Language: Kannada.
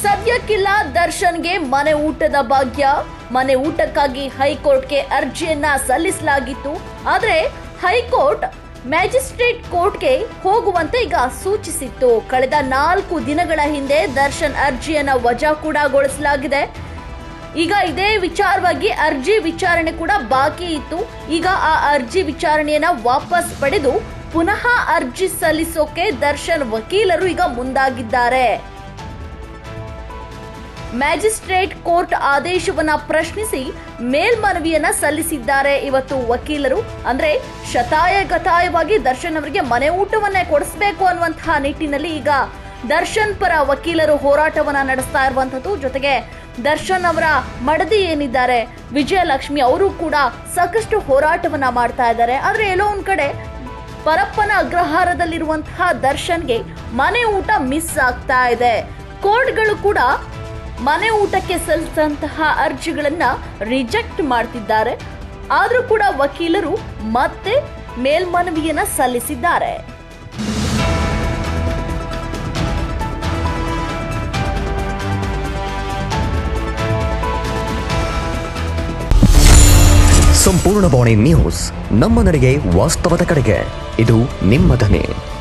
ಸದ್ಯಕ್ಕಿಲ್ಲ ದರ್ಶನ್ಗೆ ಮನೆ ಊಟದ ಭಾಗ್ಯ. ಮನೆ ಊಟಕ್ಕಾಗಿ ಹೈಕೋರ್ಟ್ಗೆ ಅರ್ಜಿಯನ್ನ ಸಲ್ಲಿಸಲಾಗಿತ್ತು. ಆದರೆ ಹೈಕೋರ್ಟ್ ಮ್ಯಾಜಿಸ್ಟ್ರೇಟ್ ಕೋರ್ಟ್ಗೆ ಹೋಗುವಂತೆ ಈಗ ಸೂಚಿಸಿತ್ತು. ಕಳೆದ 4 ದಿನಗಳ ಹಿಂದೆ ದರ್ಶನ್ ಅರ್ಜಿಯನ್ನ ವಜಾಗೊಳಿಸಲಾಗಿದೆ. ಈಗ ಇದೇ ವಿಚಾರವಾಗಿ ಅರ್ಜಿ ವಿಚಾರಣೆ ಕೂಡ ಬಾಕಿ ಇತ್ತು. ಈಗ ಆ ಅರ್ಜಿ ವಿಚಾರಣೆಯನ್ನ ವಾಪಸ್ ಪಡೆದು ಪುನಃ ಅರ್ಜಿ ಸಲ್ಲಿಸೋಕೆ ದರ್ಶನ್ ವಕೀಲರು ಈಗ ಮುಂದಾಗಿದ್ದಾರೆ. ಮ್ಯಾಜಿಸ್ಟ್ರೇಟ್ ಕೋರ್ಟ್ ಆದೇಶವನ್ನ ಪ್ರಶ್ನಿಸಿ ಮೇಲ್ಮನವಿಯನ್ನ ಸಲ್ಲಿಸಿದ್ದಾರೆ ಇವತ್ತು ವಕೀಲರು. ಅಂದ್ರೆ ಶತಾಯಗತಾಯವಾಗಿ ದರ್ಶನ್ ಅವರಿಗೆ ಮನೆ ಊಟವನ್ನೇ ಕೊಡಿಸಬೇಕು ಅನ್ನುವಂತಹ ನಿಟ್ಟಿನಲ್ಲಿ ಈಗ ದರ್ಶನ್ ಪರ ವಕೀಲರು ಹೋರಾಟವನ್ನ ನಡೆಸ್ತಾ ಇರುವಂತದ್ದು. ಜೊತೆಗೆ ದರ್ಶನ್ ಅವರ ಮಡದಿ ಏನಿದ್ದಾರೆ ವಿಜಯಲಕ್ಷ್ಮಿ ಅವರು ಕೂಡ ಸಾಕಷ್ಟು ಹೋರಾಟವನ್ನ ಮಾಡ್ತಾ ಇದ್ದಾರೆ. ಆದ್ರೆ ಎಲ್ಲೋ ಒಂದ್ ಕಡೆ ಪರಪ್ಪನ ಅಗ್ರಹಾರದಲ್ಲಿರುವಂತಹ ದರ್ಶನ್ಗೆ ಮನೆ ಊಟ ಮಿಸ್ ಆಗ್ತಾ ಇದೆ. ಕೋರ್ಟ್ಗಳು ಕೂಡ ಮನೆ ಊಟಕ್ಕೆ ಸಲ್ಲಿಸಿದಂತಹ ಅರ್ಜಿಗಳನ್ನ ರಿಜೆಕ್ಟ್ ಮಾಡ್ತಿದ್ದಾರೆ. ಆದ್ರೂ ಕೂಡ ವಕೀಲರು ಮತ್ತೆ ಮೇಲ್ಮನವಿಯನ್ನ ಸಲ್ಲಿಸಿದ್ದಾರೆ. ಸಂಪೂರ್ಣ ಬಾಣಿ ನ್ಯೂಸ್, ನಮ್ಮ ನಡೆಗೆ ವಾಸ್ತವದ ಕಡೆಗೆ. ಇದು ನಿಮ್ಮ ಧ್ವನಿ.